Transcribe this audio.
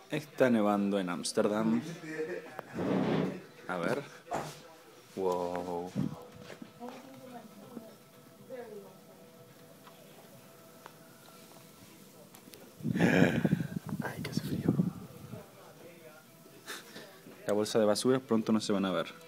Está nevando en Ámsterdam. A ver. Wow. Ay, que hace frío. La bolsa de basura pronto no se van a ver.